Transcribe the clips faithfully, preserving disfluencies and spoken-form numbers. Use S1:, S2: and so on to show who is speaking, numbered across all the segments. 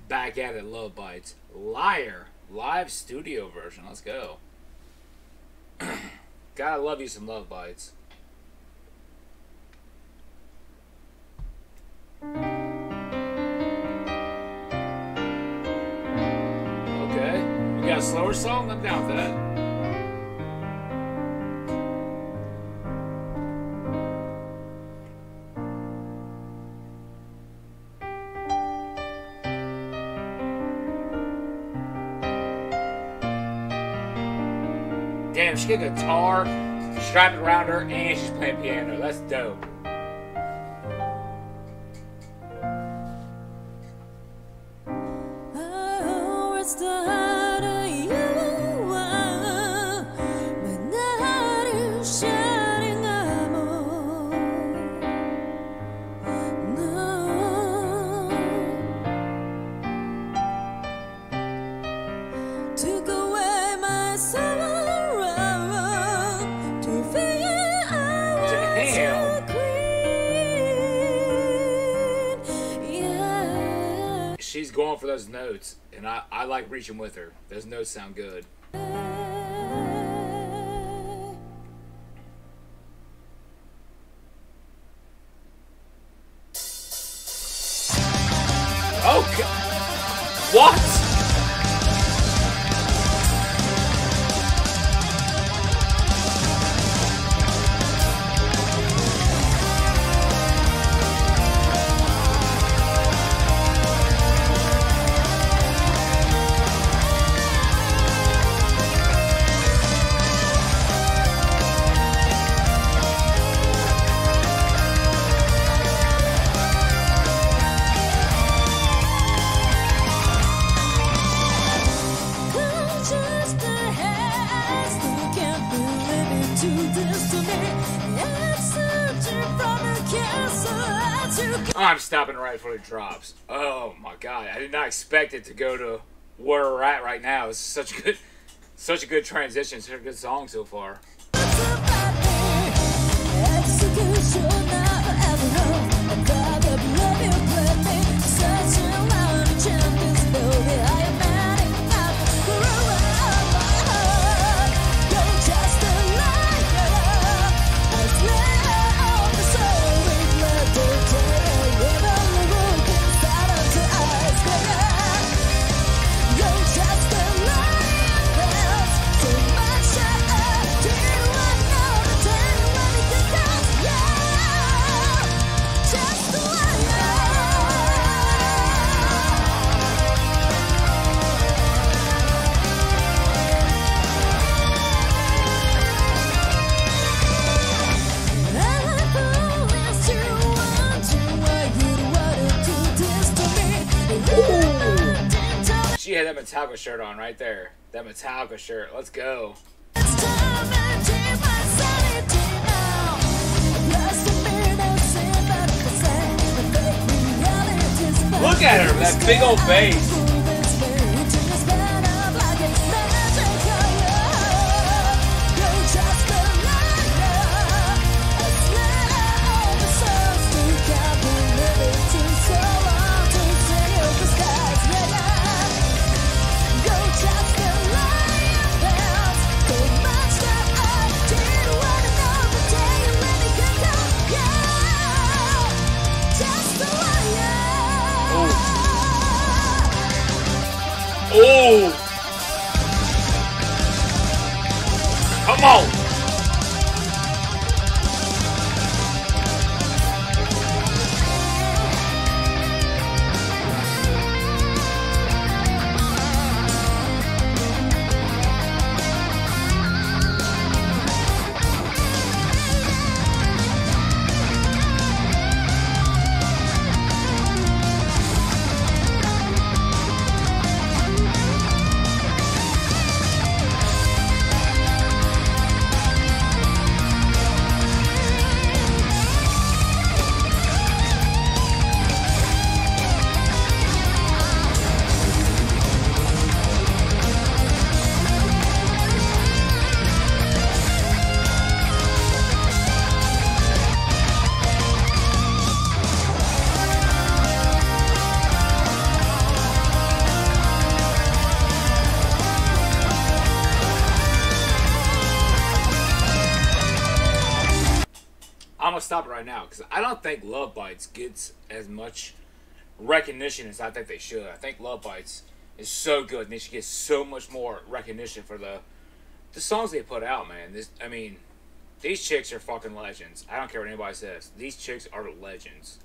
S1: back at it, Love Bites. Liar. Live studio version. Let's go. Gotta love you some Love Bites. Okay. We got a slower song? I'm down with that. Damn, she got a guitar strapped around her and she's playing piano. That's dope.
S2: Oh, it's the harder you are, but not you shining armor. No. Took away my sorrow.
S1: She's going for those notes, and I, I like reaching with her. Those notes sound good. Oh, God. What? I'm stopping right before it drops. Oh my God! I did not expect it to go to where we're at right now. It's such a good, such a good transition. Such a good song so far. She had that Metallica shirt on right there. That Metallica shirt. Let's go. Look at her, that big old bass. stop it right now because I don't think Love Bites gets as much recognition as I think they should. I think Love Bites is so good and they should get so much more recognition for the the songs they put out, man. This, I mean, these chicks are fucking legends. I don't care what anybody says. These chicks are legends.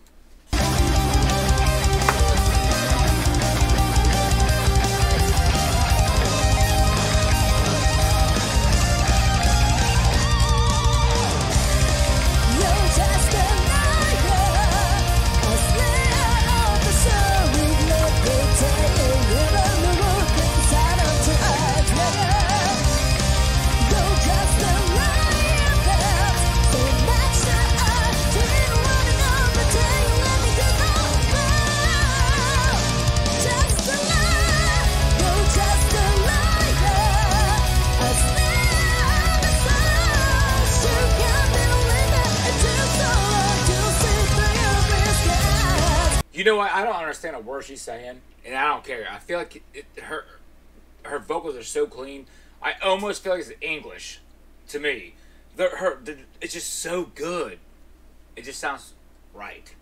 S1: You know what? I don't understand a word she's saying, and I don't care. I feel like it, her her vocals are so clean. I almost feel like it's English to me. The, her, the, it's just so good. It just sounds right.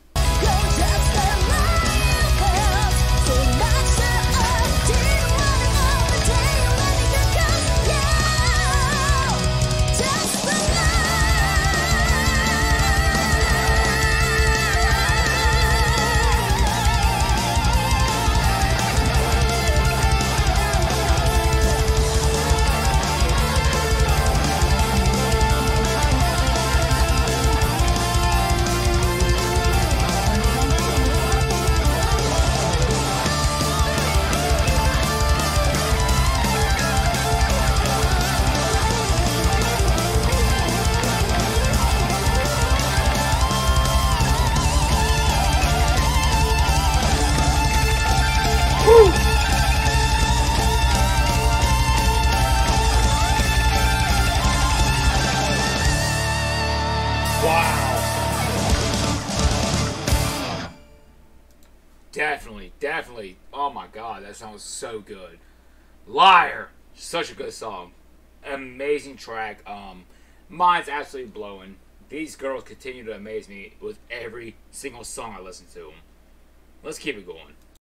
S1: Definitely, definitely. Oh my god, that song was so good. Liar, such a good song. Amazing track. Um, mine's absolutely blowing. These girls continue to amaze me with every single song I listen to them. Let's keep it going.